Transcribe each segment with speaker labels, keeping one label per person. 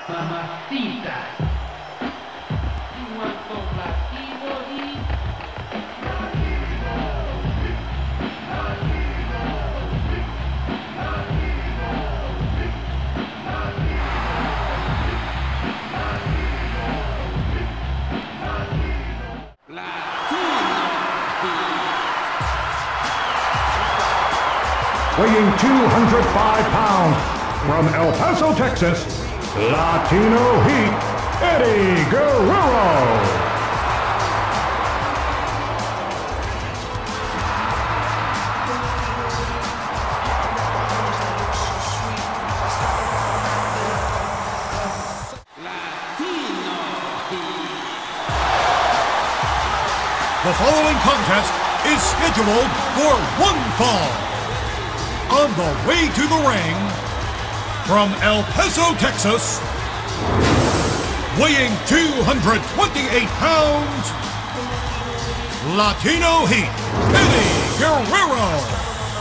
Speaker 1: Mamacita. Cuánto latino y
Speaker 2: weighing 205 pounds, from El Paso, Texas, Latino Heat, Eddie Guerrero.
Speaker 3: The following contest is scheduled for one fall. On the way to the ring, from El Paso, Texas, weighing 228 pounds, Latino Heat, Eddie Guerrero.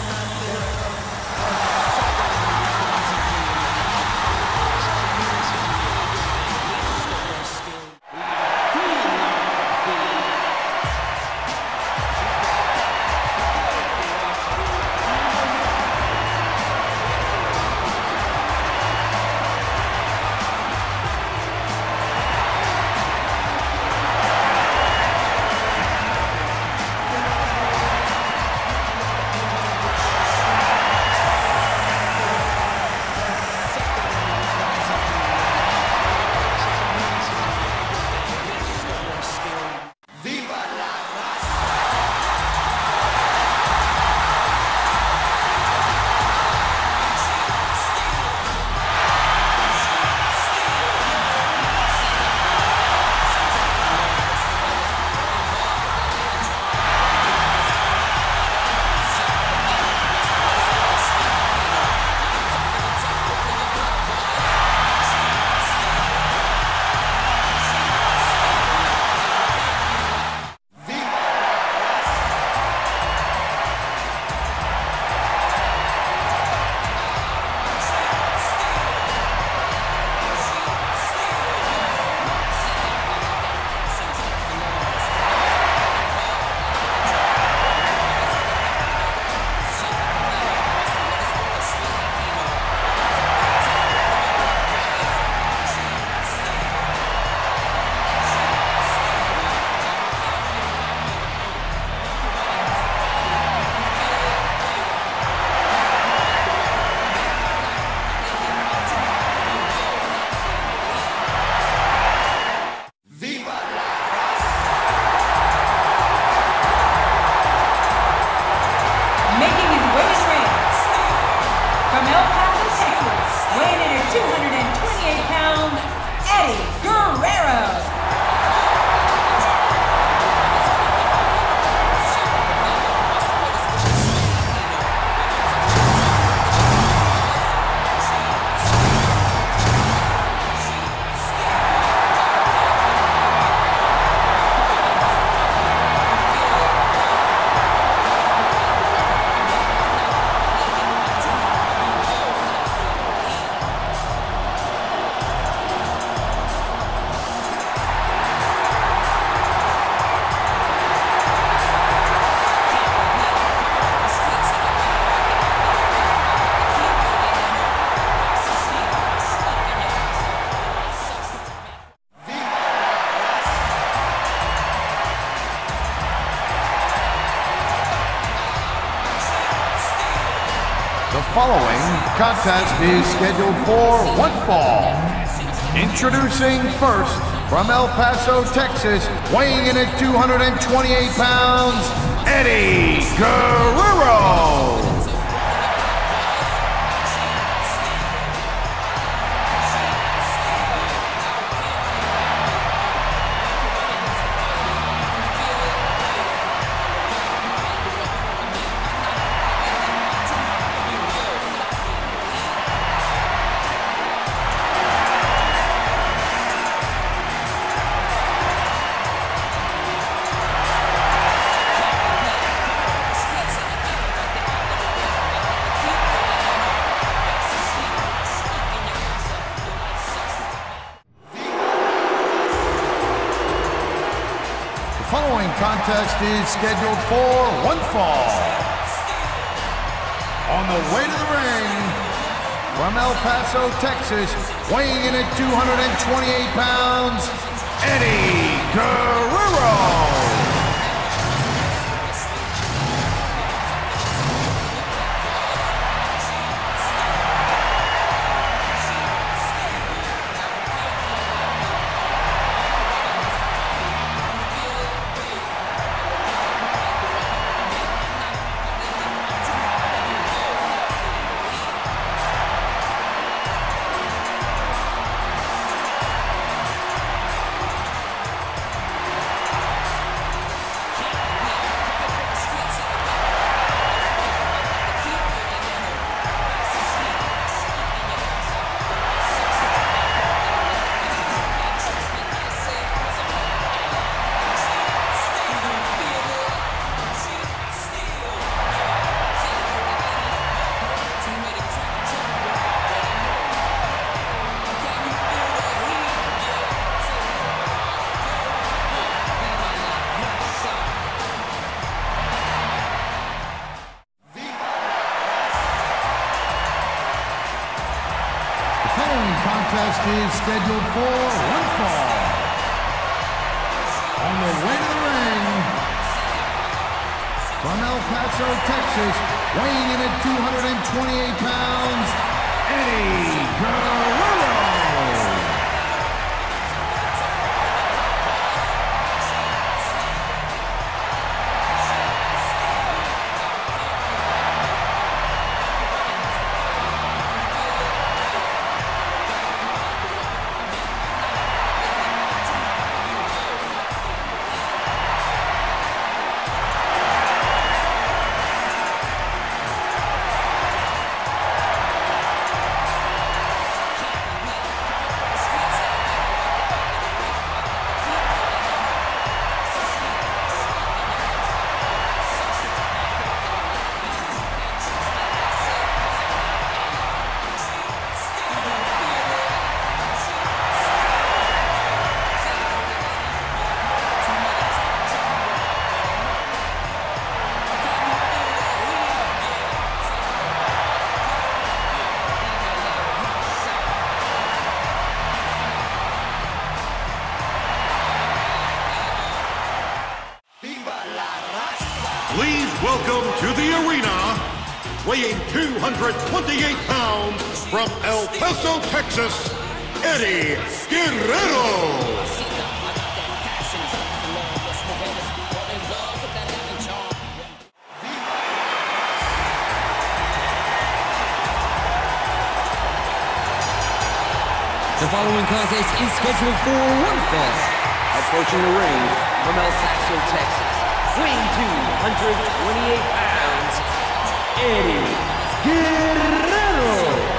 Speaker 4: The following contest is scheduled for one fall. Introducing first, from El Paso, Texas, weighing in at 228 pounds, Eddie Guerrero. following contest is scheduled for one fall. On the way to the ring, from El Paso, Texas, weighing in at 228 pounds, Eddie Guerrero. Contest is scheduled for one fall. On the way to the ring, from El Paso, Texas, weighing in at 228 pounds, Eddie Guerrero.
Speaker 3: Please welcome to the arena, weighing 228 pounds, from El Paso, Texas, Eddie Guerrero.
Speaker 5: The following contest is scheduled for one fall. Approaching the ring from El Paso, Texas, weighing 228 pounds, Eddie Guerrero.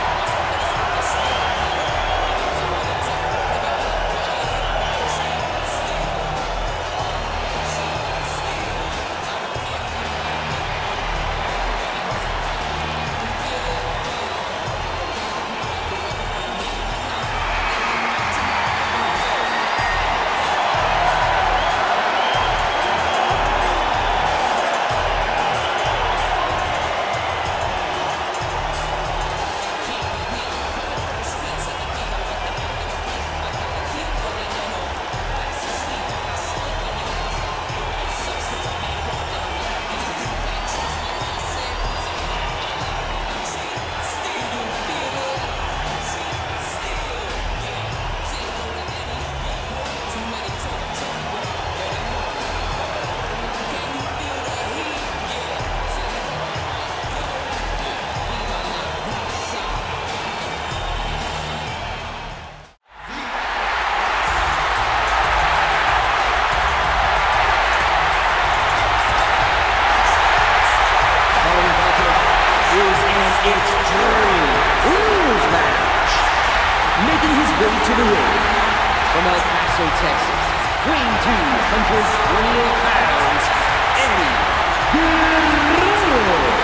Speaker 5: Making his way to the ring, from El Paso, Texas, weighing 228 pounds, Eddie Guerrero.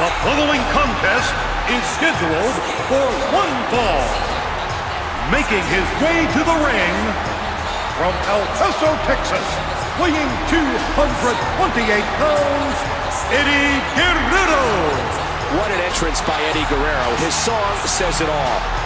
Speaker 3: The following contest is scheduled for one fall. Making his way to the ring from El Paso, Texas, weighing 228 pounds, Eddie Guerrero.
Speaker 6: What an entrance by Eddie Guerrero. His song says it all.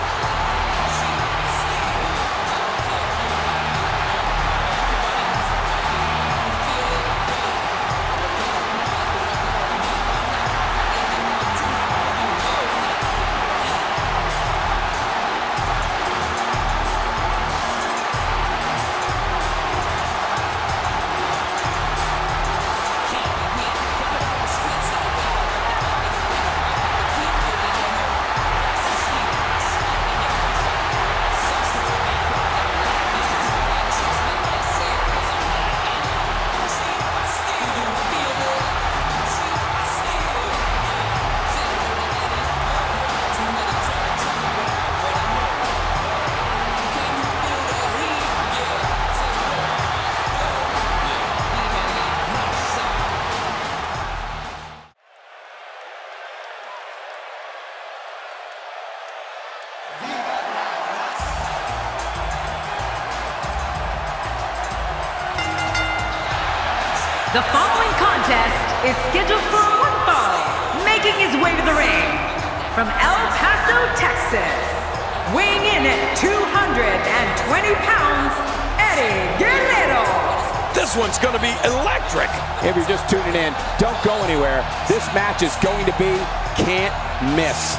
Speaker 7: The following contest is scheduled for one fall. Making his way to the ring from El Paso, Texas, weighing in at 220 pounds, Eddie Guerrero.
Speaker 6: This one's going to be electric. If you're just tuning in, don't go anywhere. This match is going to be can't miss.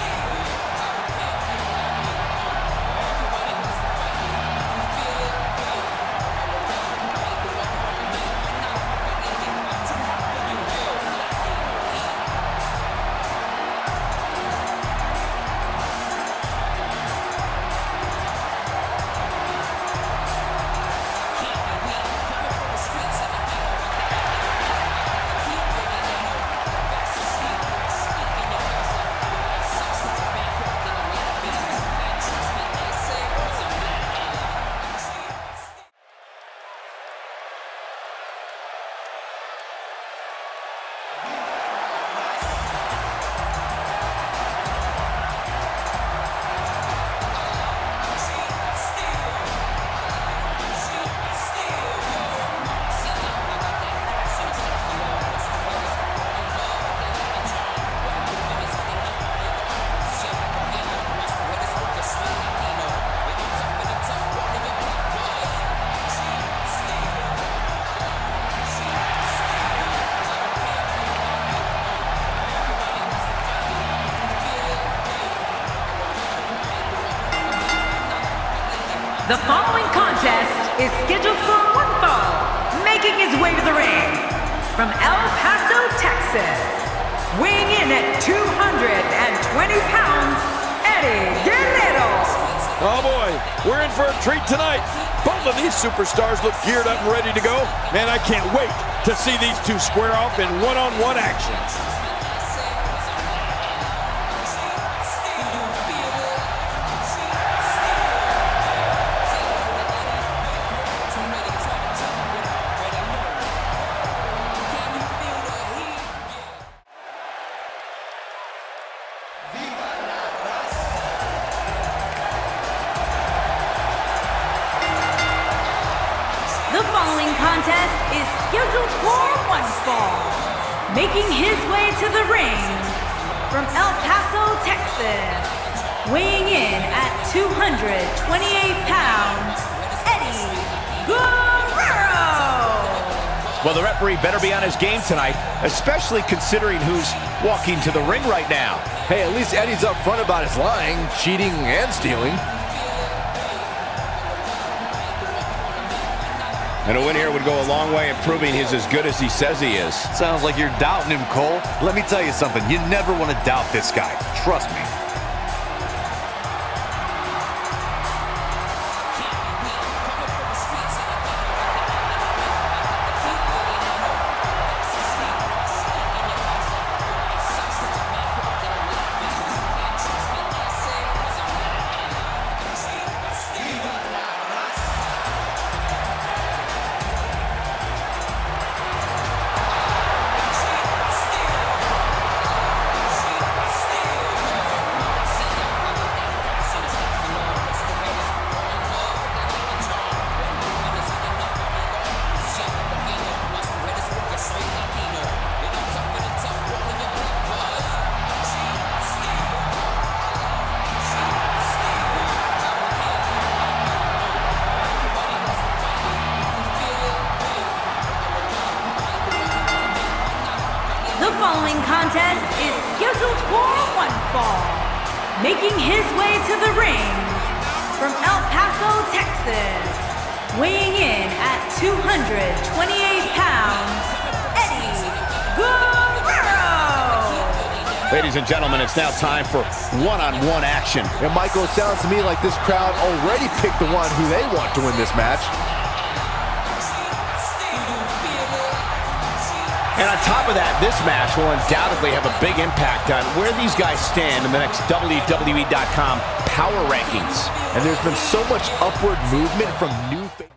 Speaker 7: The following contest is scheduled for one fall. Making his way to the ring from El Paso, Texas, weighing in at 220 pounds, Eddie Guerrero.
Speaker 6: Oh boy, we're in for a treat tonight. Both of these superstars look geared up and ready to go. Man, I can't wait to see these two square off in one-on-one action.
Speaker 7: The following contest is scheduled for one fall. Making his way to the ring from El Paso, Texas, weighing in at 228 pounds, Eddie Guerrero.
Speaker 8: Well, the referee better be on his game tonight, especially considering who's walking to the ring right now.
Speaker 4: Hey, at least Eddie's up front about his lying, cheating, and stealing.
Speaker 8: And a win here would go a long way in proving he's as good as he says he is.
Speaker 9: Sounds like you're doubting him, Cole. Let me tell you something. You never want to doubt this guy. Trust me.
Speaker 7: contest is scheduled for one fall. Making his way to the ring from El Paso, Texas, weighing in at 228 pounds, Eddie Guerrero.
Speaker 8: Ladies and gentlemen, it's now time for one-on-one action.
Speaker 10: And Michael, it sounds to me like this crowd already picked the one who they want to win this match.
Speaker 8: And on top of that, this match will undoubtedly have a big impact on where these guys stand in the next WWE.com Power Rankings.
Speaker 10: And there's been so much upward movement from new